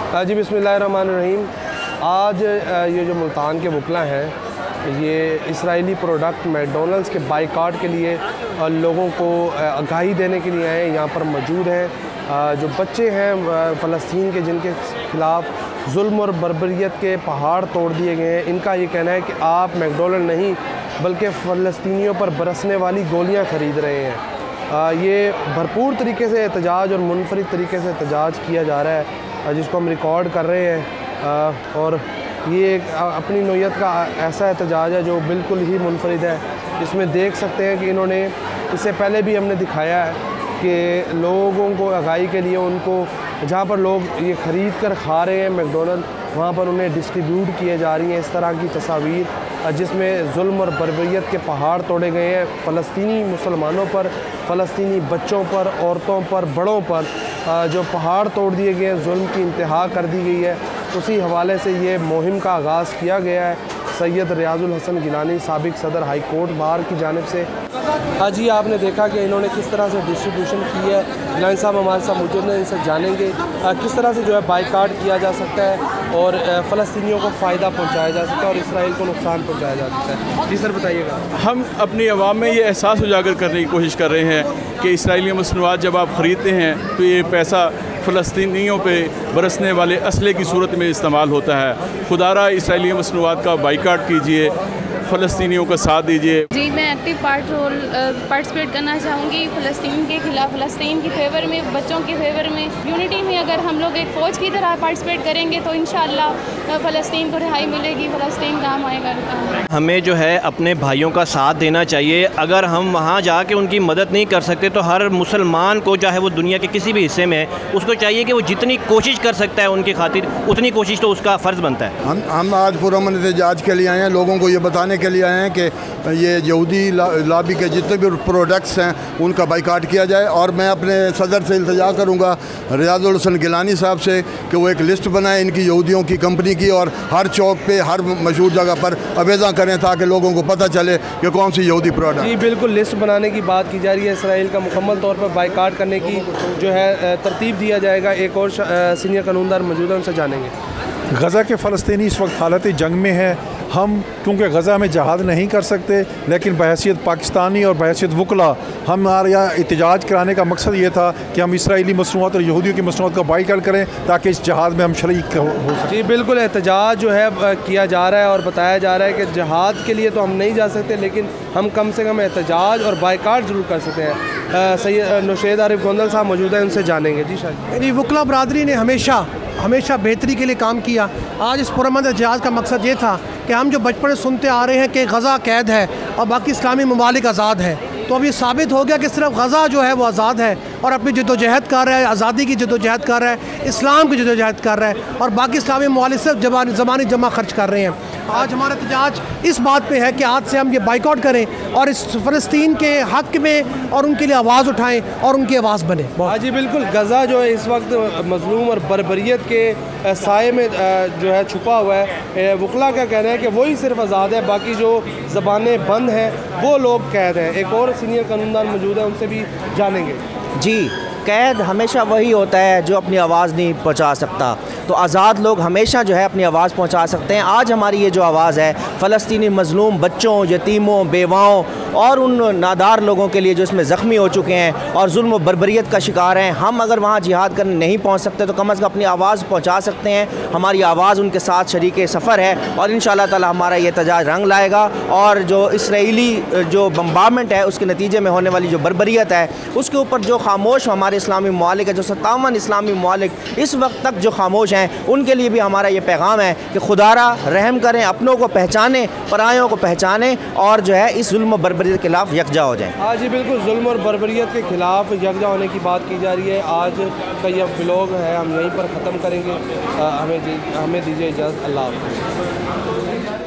जी बिस्मिल्लाहिर्रहमानिर्रहीम। आज ये जो मुल्तान के वकला हैं, ये इसराइली प्रोडक्ट मैकडॉनल्ड्स के बाइकाट के लिए लोगों को आगाही देने के लिए आए यहाँ पर मौजूद हैं। जो बच्चे हैं फ़लस्तीन के, जिनके ख़िलाफ़ जुल्म और बर्बरियत के पहाड़ तोड़ दिए गए हैं, इनका ये कहना है कि आप मैकडॉनल्ड नहीं बल्कि फ़लस्तीनियों पर बरसने वाली गोलियाँ ख़रीद रहे हैं। ये भरपूर तरीके से एहतजाज और मुनफरिद तरीके से एहतजाज किया जा रहा है, जिसको हम रिकॉर्ड कर रहे हैं। और ये एक अपनी नौयत का ऐसा एहतजाज है जो बिल्कुल ही मुनफरिद है। इसमें देख सकते हैं कि इन्होंने, इससे पहले भी हमने दिखाया है कि लोगों को आगाही के लिए, उनको जहाँ पर लोग ये ख़रीद कर खा रहे हैं मैकडॉनल्ड, वहाँ पर उन्हें डिस्ट्रीब्यूट किए जा रही हैं इस तरह की तस्वीर, जिसमें जुल्म और बर्बरियत के पहाड़ तोड़े गए हैं फ़लस्तीनी मुसलमानों पर, फ़लस्तीनी बच्चों पर, औरतों पर, बड़ों पर जो पहाड़ तोड़ दिए गए हैं, जुल्म की इंतहा कर दी गई है। उसी हवाले से ये मुहिम का आगाज़ किया गया है सैयद रियाजुल हसन गिलानी, साबिक़ सदर हाई कोर्ट बार की जानिब से। हाँ जी, आपने देखा कि इन्होंने किस तरह से डिस्ट्रीब्यूशन की है। गिलानी साहब हमारे साथ मौजूद हैं, इनसे जानेंगे किस तरह से जो है बाइकाट किया जा सकता है और फ़लस्तीनियों को फ़ायदा पहुँचाया जा सकता है और इसराइल को नुकसान पहुँचाया जा सकता है। जी सर, बताइएगा। हम अपनी आवाम में ये एहसास उजागर करने की कोशिश कर रहे हैं कि इसराइली मसनूआत जब आप ख़रीदते हैं तो ये पैसा फ़लस्तीनियों पे बरसने वाले असले की सूरत में इस्तेमाल होता है। खुदारा इसराइली मसनूआत का बाइकाट कीजिए, फ़लस्तीनियों का साथ दीजिए। जी, मैं एक्टिव पार्टिसिपेट करना चाहूँगी फ़लस्तीन के ख़िलाफ़, फ़लस्तीन की फेवर में, बच्चों के फेवर में, यूनिटी में। अगर हम लोग एक फ़ौज की तरह पार्टिसिपेट करेंगे तो इंशाअल्लाह फ़लस्तीन को रिहाई मिलेगी, फ़लस्तीन काम आएगा। हमें जो है अपने भाइयों का साथ देना चाहिए। अगर हम वहाँ जाके उनकी मदद नहीं कर सकते तो हर मुसलमान को, चाहे वो दुनिया के किसी भी हिस्से में है, उसको चाहिए कि वो जितनी कोशिश कर सकता है उनकी खातिर, उतनी कोशिश तो उसका फ़र्ज़ बनता है। हम आज पुरअमन एहतजाज के लिए आए हैं, लोगों को ये बताने के लिए आए हैं कि ये यहूदी लॉबी के जितने भी प्रोडक्ट्स हैं उनका बाइकाट किया जाए। और मैं अपने सदर से इल्तिजा करूँगा रियाजुल हसन गिलानी साहब से कि वो एक लिस्ट बनाए इनकी यहूदियों की कंपनी की, और हर चौक पे, हर मशहूर जगह पर अवेज़ा करें ताकि लोगों को पता चले कि कौन सी यहूदी प्रोडक्ट। जी बिल्कुल, लिस्ट बनाने की बात की जा रही है। इसराइल का मुकम्मल तौर पर बाइकाट करने की जो है तरतीब दिया जाएगा। एक और सीनियर कानूनदार मौजूद है, उनसे जानेंगे। गज़ा के फ़लस्तीनी इस वक्त हालत जंग में है। हम क्योंकि गज़ा में जहाद नहीं कर सकते, लेकिन बहैसियत पाकिस्तानी और बहैसियत वकला हमारे यहाँ एहतजाज कराने का मकसद ये था कि हम इसराइली मसनूआत और यहूदियों की मसनूआत का बाइकाट करें ताकि इस जहाद में हम शरीक हो सकें। जी बिल्कुल, एहतजाज जो है किया जा रहा है और बताया जा रहा है कि जहाद के लिए तो हम नहीं जा सकते, लेकिन हम कम से कम एहतजाज और बाइकाट ज़रूर कर सकते हैं। सैयद नौशेद आरिफ गोंदल साहब मौजूद हैं, उनसे जानेंगे। जी शायद मेरी वकला बरदरी ने हमेशा बेहतरी के लिए काम किया। आज इस पुरअमन एहतजाज का मकसद ये था कि हम जो बचपन से सुनते आ रहे हैं कि गज़ा कैद है और बाकी इस्लामी ममालिक आज़ाद है, तो अब ये साबित हो गया कि सिर्फ गज़ा जो है वो आज़ाद है और अपनी जद्दोजहद कर रहा है, आज़ादी की जद्दोजहद कर रहा है, इस्लाम की जद्दोजहद कर रहा है, और बाकी इस्लामी ममालिक सिर्फ ज़मानी जमा खर्च कर रहे हैं। आज हमारा एहतजाज इस बात पे है कि आज से हम ये बाइकआउट करें और इस फ़लस्तीन के हक़ में और उनके लिए आवाज़ उठाएँ और उनकी आवाज़ बने। हाँ जी बिल्कुल, गज़ा जो है इस वक्त मज़लूम और बर्बरियत के साए में जो है छुपा हुआ है। वकला का कहना है कि वही सिर्फ आज़ाद है, बाकी जो ज़बानें बंद हैं वो लोग कैद हैं। एक और सीनियर कानूनदान मौजूद है, उनसे भी जानेंगे। जी, कैद हमेशा वही होता है जो अपनी आवाज़ नहीं पहुंचा सकता, तो आज़ाद लोग हमेशा जो है अपनी आवाज़ पहुंचा सकते हैं। आज हमारी ये जो आवाज़ है फ़लस्तीनी मज़लूम बच्चों, यतीमों, बेवाओं और उन नादार लोगों के लिए जो इसमें ज़ख्मी हो चुके हैं और जुल्म व बर्बरियत का शिकार हैं, हम अगर वहाँ जिहाद करने नहीं पहुँच सकते तो कम अज़ कम अपनी आवाज़ पहुँचा सकते हैं। हमारी आवाज़ उनके साथ शरीक सफ़र है और इंशाअल्लाह ताला हमारा ये एहतजाज रंग लाएगा और जो इसराइली जो बम्बारमेंट है उसके नतीजे में होने वाली जो बर्बरियत है उसके ऊपर जो खामोश हमारे इस्लामी ममालिक है, जो 57 इस्लामी ममालिक इस वक्त तक जो खामोश हैं, उनके लिए भी हमारा ये पैगाम है कि खुदारा रहम करें, अपनों को पहचानें, परायों को पहचानें और जो है इस जुल्म बर्बरियत के खिलाफ यकजा हो जाएं। हाँ जी बिल्कुल, जुल्म और बर्बरियत के खिलाफ यकजा होने की बात की जा रही है। आज का यह व्लॉग है हम यहीं पर ख़त्म करेंगे। हमें दीजिए इजाज़त। अल्लाह हाफ़िज़।